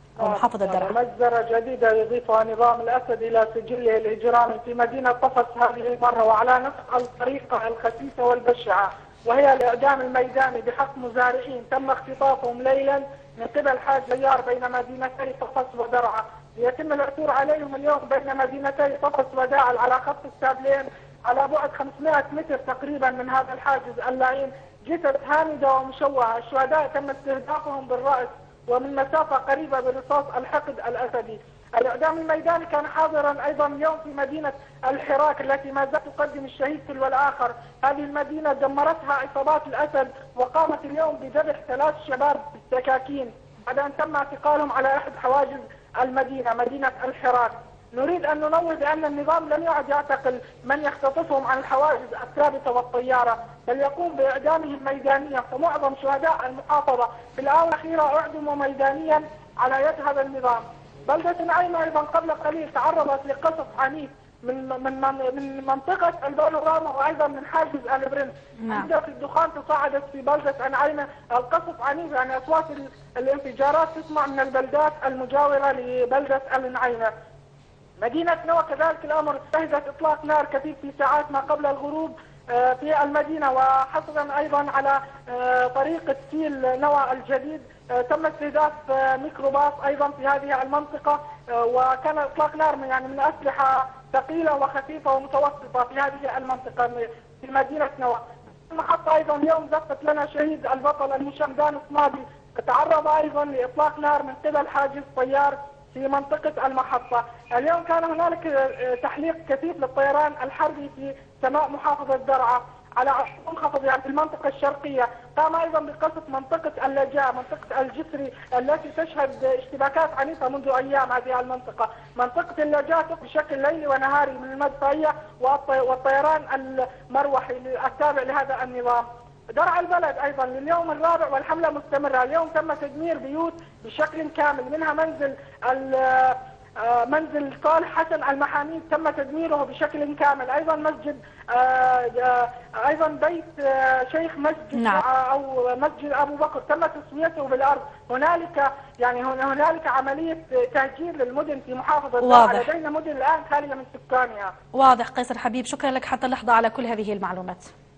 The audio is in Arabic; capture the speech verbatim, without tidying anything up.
أو محافظة درعا. مجزرة جديدة يضيفها نظام الأسد إلى سجله الإجرامي في مدينة طفس هذه المرة، وعلى نفس الطريقة الخسيسة والبشعة، وهي الإعدام الميداني بحق مزارعين تم اختطافهم ليلا من قبل حاج ليار بين مدينتي طفس ودرعا. يتم العثور عليهم اليوم بين مدينتي طفس وداعل على خط السابلين على بعد خمسمائة متر تقريبا من هذا الحاجز اللعين، جثث هامدة ومشوهة. الشهداء تم استهدافهم بالرأس ومن مسافة قريبة برصاص الحقد الأسدي. الإعدام الميداني كان حاضرا أيضا اليوم في مدينة الحراك التي ما زالت تقدم الشهيد تلو الآخر. هذه المدينة دمرتها عصابات الأسد، وقامت اليوم بذبح ثلاث شباب بالسكاكين بعد أن تم اعتقالهم على أحد حواجز المدينة مدينة الحراك. نريد أن ننوه بأن النظام لم يعد يعتقل من يختطفهم عن الحواجز الثابتة والطيارة، بل يقوم بإعدامهم ميدانيا. فمعظم شهداء المحافظة في الآونة الأخيرة أعدموا ميدانيا على يد هذا النظام. بلدة نعيمة أيضا قبل قليل تعرضت لقصف عنيف من من من منطقة البانوراما وأيضا من حاجز البرنس. عندما الدخان تصاعدت في بلدة نعيمة، القصف عنيف، يعني أصوات الانفجارات تسمع من البلدات المجاورة لبلدة النعيمة. مدينة نوى كذلك الأمر شهدت إطلاق نار كثيف في ساعات ما قبل الغروب في المدينة، وحصرا أيضا على طريق سيل نوى الجديد تم استهداف ميكروباص أيضا في هذه المنطقة، وكان إطلاق نار من يعني من أسلحة ثقيلة وخفيفة ومتوسطة في هذه المنطقة في مدينة نوى. المحطة أيضا اليوم زفت لنا شهيد البطل المشمدان الصمادي، تعرض أيضا لإطلاق نار من قبل حاجز طيار في منطقة المحطة. اليوم كان هنالك تحليق كثيف للطيران الحربي في سماء محافظة درعا على منخفض يعني في المنطقة الشرقية. قام أيضا بقصف منطقة اللجاء منطقة الجسري التي تشهد اشتباكات عنيفة منذ أيام. هذه المنطقة منطقة اللجاء بشكل ليلي ونهاري من المدفعية والطيران المروحي التابع لهذا النظام. درعا البلد أيضا لليوم الرابع والحملة مستمرة. اليوم تم تدمير بيوت بشكل كامل، منها منزل منزل صالح حسن المحاميد تم تدميره بشكل كامل، أيضا مسجد أيضا بيت شيخ مسجد نعم. أو مسجد أبو بكر تم تسويته بالأرض. هنالك يعني هنالك عملية تهجير للمدن في محافظة درعا، لدينا مدن الآن خالية من سكانها. واضح. قيصر حبيب، شكرا لك حتى اللحظة على كل هذه المعلومات.